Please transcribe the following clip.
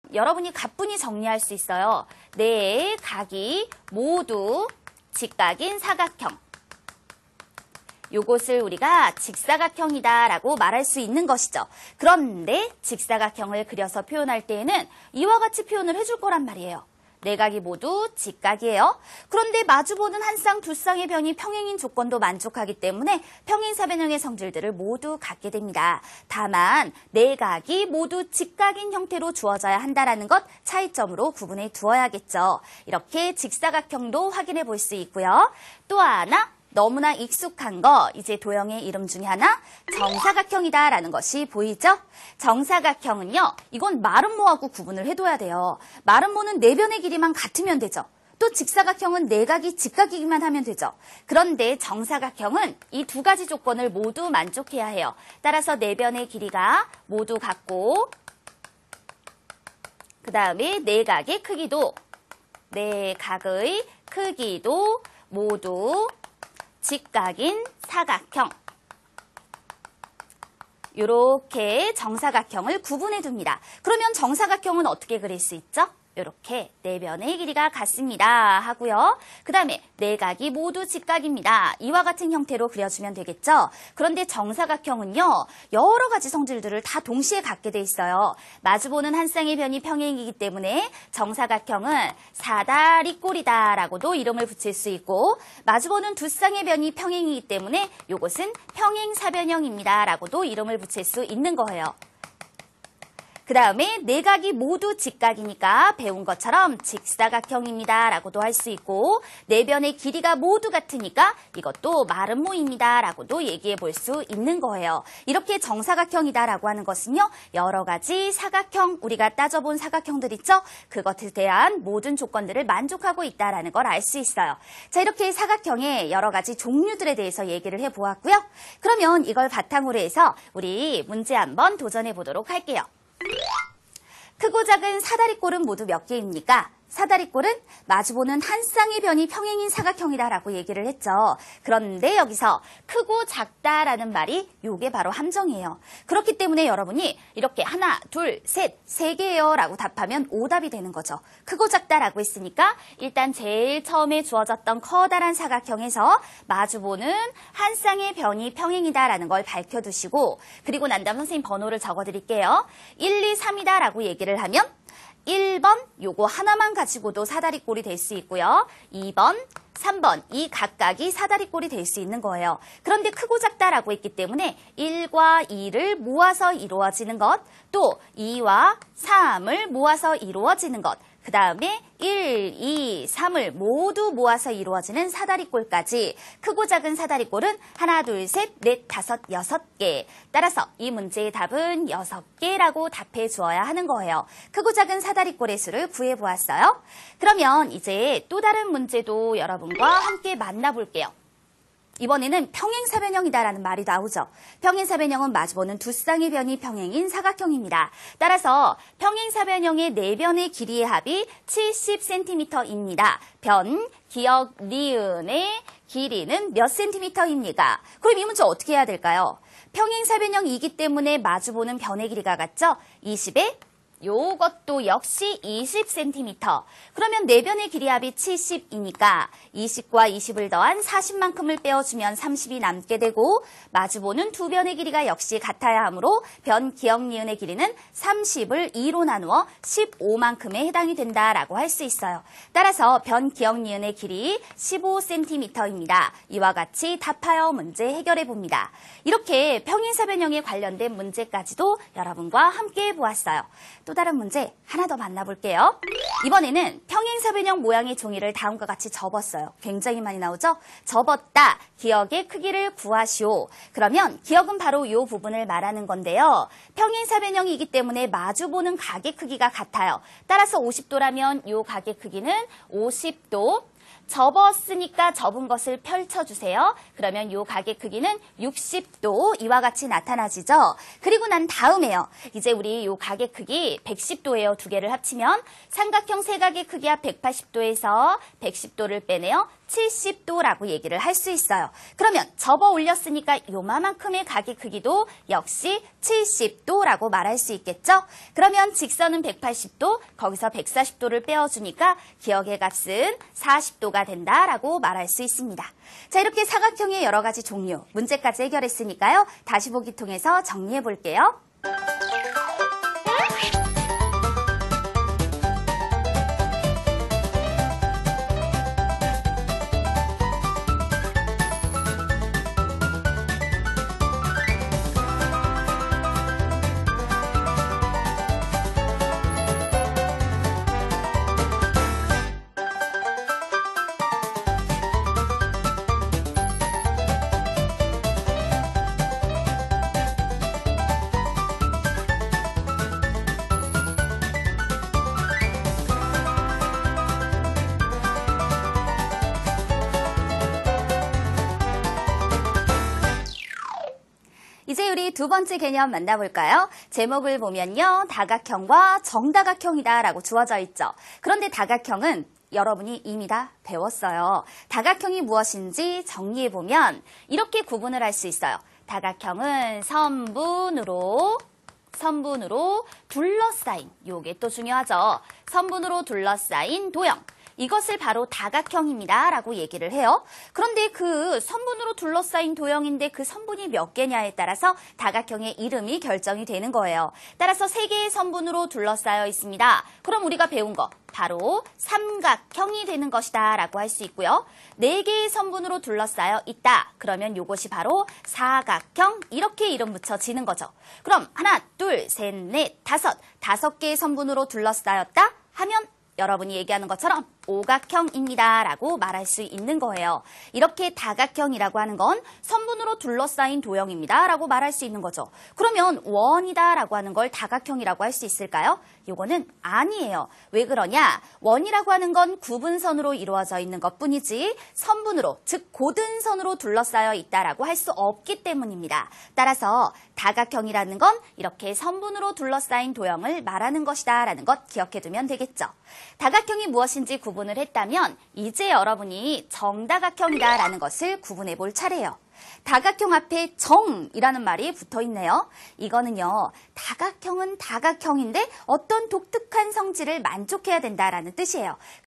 여러분이 가뿐히 정리할 수 있어요. 네 각이 모두 직각인 사각형. 요것을 우리가 직사각형이다라고 말할 수 있는 것이죠. 그런데 직사각형을 그려서 표현할 때에는 이와 같이 표현을 해줄 거란 말이에요. 네 각이 모두 직각이에요. 그런데 마주보는 한 쌍, 두 쌍의 변이 평행인 조건도 만족하기 때문에 평행사변형의 성질들을 모두 갖게 됩니다. 다만 네 각이 모두 직각인 형태로 주어져야 한다는 것 차이점으로 구분해 두어야겠죠. 이렇게 직사각형도 확인해 볼 수 있고요. 또 하나 너무나 익숙한 거, 이제 도형의 이름 중에 하나 정사각형이다라는 것이 보이죠? 정사각형은요, 이건 마름모하고 구분을 해둬야 돼요. 마름모는 네 변의 길이만 같으면 되죠. 또 직사각형은 네 각이 직각이기만 하면 되죠. 그런데 정사각형은 이 두 가지 조건을 모두 만족해야 해요. 따라서 네 변의 길이가 모두 같고, 그 다음에 네 각의 크기도, 네 각의 크기도 모두 직각인 사각형. 이렇게 정사각형을 구분해 둡니다. 그러면 정사각형은 어떻게 그릴 수 있죠? 이렇게 네 변의 길이가 같습니다 하고요. 그 다음에 네 각이 모두 직각입니다. 이와 같은 형태로 그려주면 되겠죠. 그런데 정사각형은요, 여러 가지 성질들을 다 동시에 갖게 돼 있어요. 마주보는 한 쌍의 변이 평행이기 때문에 정사각형은 사다리꼴이다라고도 이름을 붙일 수 있고, 마주보는 두 쌍의 변이 평행이기 때문에 이것은 평행사변형입니다라고도 이름을 붙일 수 있는 거예요. 그 다음에 네 각이 모두 직각이니까 배운 것처럼 직사각형입니다 라고도 할 수 있고, 네 변의 길이가 모두 같으니까 이것도 마름모입니다 라고도 얘기해 볼 수 있는 거예요. 이렇게 정사각형이다 라고 하는 것은요, 여러 가지 사각형, 우리가 따져본 사각형들 있죠? 그것에 대한 모든 조건들을 만족하고 있다라는 걸 알 수 있어요. 자, 이렇게 사각형의 여러 가지 종류들에 대해서 얘기를 해보았고요. 그러면 이걸 바탕으로 해서 우리 문제 한번 도전해 보도록 할게요. 크고 작은 사다리꼴은 모두 몇 개입니까? 사다리꼴은 마주보는 한 쌍의 변이 평행인 사각형이다라고 얘기를 했죠. 그런데 여기서 크고 작다라는 말이 요게 바로 함정이에요. 그렇기 때문에 여러분이 이렇게 하나, 둘, 셋, 세 개예요 라고 답하면 오답이 되는 거죠. 크고 작다라고 했으니까 일단 제일 처음에 주어졌던 커다란 사각형에서 마주보는 한 쌍의 변이 평행이다라는 걸 밝혀두시고, 그리고 난 다음 선생님 번호를 적어드릴게요. 1, 2, 3이다 라고 얘기를 하면 1번 요거 하나만 가지고도 사다리꼴이 될 수 있고요. 2번, 3번 이 각각이 사다리꼴이 될 수 있는 거예요. 그런데 크고 작다라고 했기 때문에 1과 2를 모아서 이루어지는 것, 또 2와 3을 모아서 이루어지는 것, 그 다음에 1, 2, 3을 모두 모아서 이루어지는 사다리꼴까지 크고 작은 사다리꼴은 하나, 둘, 셋, 넷, 다섯, 6개. 따라서 이 문제의 답은 6개라고 답해 주어야 하는 거예요. 크고 작은 사다리꼴의 수를 구해 보았어요. 그러면 이제 또 다른 문제도 여러분과 함께 만나볼게요. 이번에는 평행사변형이다라는 말이 나오죠. 평행사변형은 마주보는 두 쌍의 변이 평행인 사각형입니다. 따라서 평행사변형의 네 변의 길이의 합이 70cm입니다. 변, 기역, 니은의 길이는 몇 cm입니까? 그럼 이 문제 어떻게 해야 될까요? 평행사변형이기 때문에 마주보는 변의 길이가 같죠? 20에 요것도 역시 20cm. 그러면 네 변의 길이 합이 70이니까 20과 20을 더한 40만큼을 빼어주면 30이 남게 되고, 마주보는 두 변의 길이가 역시 같아야 하므로 변, 기역, 니은의 길이는 30을 2로 나누어 15만큼에 해당이 된다라고 할 수 있어요. 따라서 변, 기역, 니은의 길이 15cm입니다. 이와 같이 답하여 문제 해결해 봅니다. 이렇게 평행사변형에 관련된 문제까지도 여러분과 함께 해보았어요. 또 다른 문제 하나 더 만나볼게요. 이번에는 평행사변형 모양의 종이를 다음과 같이 접었어요. 굉장히 많이 나오죠? 접었다. 기역의 크기를 구하시오. 그러면 기역은 바로 이 부분을 말하는 건데요. 평행사변형이기 때문에 마주보는 각의 크기가 같아요. 따라서 50도라면 이 각의 크기는 50도. 접었으니까 접은 것을 펼쳐주세요. 그러면 이 각의 크기는 60도 이와 같이 나타나지죠. 그리고 난 다음에요. 이제 우리 이 각의 크기 110도예요. 두 개를 합치면 삼각형 세 각의 크기와 180도에서 110도를 빼내요. 70도라고 얘기를 할 수 있어요. 그러면 접어 올렸으니까 요만큼의 각의 크기도 역시 70도라고 말할 수 있겠죠? 그러면 직선은 180도, 거기서 140도를 빼어주니까 기억의 값은 40도가 된다라고 말할 수 있습니다. 자, 이렇게 사각형의 여러 가지 종류, 문제까지 해결했으니까요. 다시 보기 통해서 정리해 볼게요. 이제 우리 두 번째 개념 만나볼까요? 제목을 보면요. 다각형과 정다각형이다 라고 주어져 있죠. 그런데 다각형은 여러분이 이미 다 배웠어요. 다각형이 무엇인지 정리해보면 이렇게 구분을 할 수 있어요. 다각형은 선분으로 둘러싸인, 요게 또 중요하죠. 선분으로 둘러싸인 도형. 이것을 바로 다각형입니다 라고 얘기를 해요. 그런데 그 선분으로 둘러싸인 도형인데 그 선분이 몇 개냐에 따라서 다각형의 이름이 결정이 되는 거예요. 따라서 3개의 선분으로 둘러싸여 있습니다. 그럼 우리가 배운 거 바로 삼각형이 되는 것이다 라고 할 수 있고요. 4개의 선분으로 둘러싸여 있다. 그러면 이것이 바로 사각형, 이렇게 이름 붙여지는 거죠. 그럼 하나, 둘, 셋, 넷, 다섯 개의 선분으로 둘러싸였다 하면 여러분이 얘기하는 것처럼 오각형입니다 라고 말할 수 있는 거예요. 이렇게 다각형이라고 하는 건 선분으로 둘러싸인 도형입니다 라고 말할 수 있는 거죠. 그러면 원이다 라고 하는 걸 다각형이라고 할 수 있을까요? 이거는 아니에요. 왜 그러냐? 원이라고 하는 건 구분선으로 이루어져 있는 것뿐이지 선분으로, 즉 고든선으로 둘러싸여 있다라고 할 수 없기 때문입니다. 따라서 다각형이라는 건 이렇게 선분으로 둘러싸인 도형을 말하는 것이다 라는 것 기억해두면 되겠죠. 다각형이 무엇인지 구분을 했다면 이제 여러분이 정다각형이다 라는 것을 구분해 볼 차례예요. 다각형 앞에 정이라는 말이 붙어 있네요. 이거는요, 다각형은 다각형인데 어떤 독특한 성질을 만족해야 된다라는 뜻이에요.